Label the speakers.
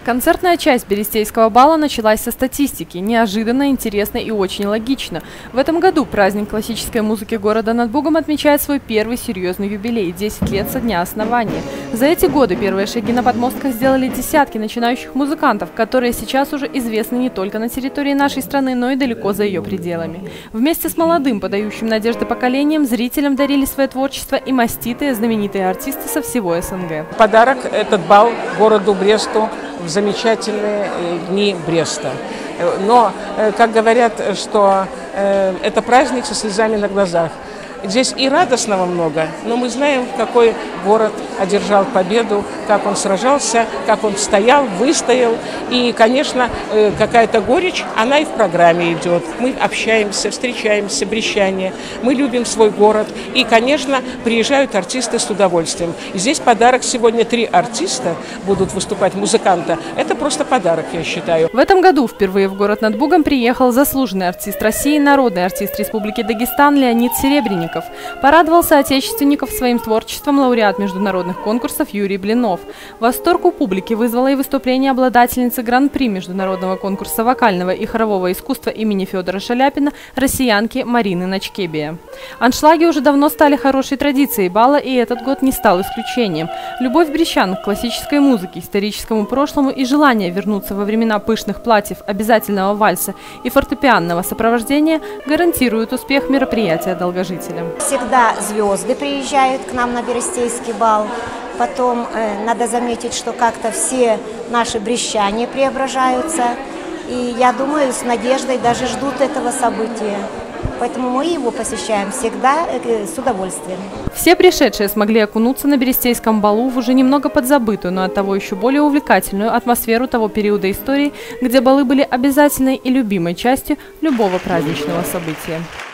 Speaker 1: Концертная часть Берестейского бала началась со статистики. Неожиданно, интересно и очень логично. В этом году праздник классической музыки города над Бугом отмечает свой первый серьезный юбилей – 10 лет со дня основания. За эти годы первые шаги на подмостках сделали десятки начинающих музыкантов, которые сейчас уже известны не только на территории нашей страны, но и далеко за ее пределами. Вместе с молодым, подающим надежды поколением, зрителям дарили свое творчество и маститые знаменитые артисты со всего СНГ.
Speaker 2: Подарок этот бал городу Бресту в замечательные дни Бреста. Но, как говорят, что это праздник со слезами на глазах. Здесь и радостного много, но мы знаем, какой город одержал победу, как он сражался, как он стоял, выстоял. И, конечно, какая-то горечь, она и в программе идет. Мы общаемся, встречаемся, брещание. Мы любим свой город. И, конечно, приезжают артисты с удовольствием. И здесь подарок. Сегодня 3 артиста будут выступать, музыканта. Это просто подарок, я считаю.
Speaker 1: В этом году впервые в город над Бугом приехал заслуженный артист России, народный артист Республики Дагестан Леонид Серебренников. Порадовал соотечественников своим творчеством лауреат международных конкурсов Юрий Блинов. Восторг у публики вызвало и выступление обладательницы гран-при международного конкурса вокального и хорового искусства имени Федора Шаляпина россиянки Марины Начкебия. Аншлаги уже давно стали хорошей традицией бала, и этот год не стал исключением. Любовь брестян к классической музыке, историческому прошлому и желание вернуться во времена пышных платьев, обязательного вальса и фортепианного сопровождения гарантируют успех мероприятия долгожителям.
Speaker 3: Всегда звезды приезжают к нам на Берестейский бал. Потом надо заметить, что как-то все наши брестяне преображаются. И я думаю, с надеждой даже ждут этого события. Поэтому мы его посещаем всегда с удовольствием.
Speaker 1: Все пришедшие смогли окунуться на Берестейском балу в уже немного подзабытую, но оттого еще более увлекательную атмосферу того периода истории, где балы были обязательной и любимой частью любого праздничного события.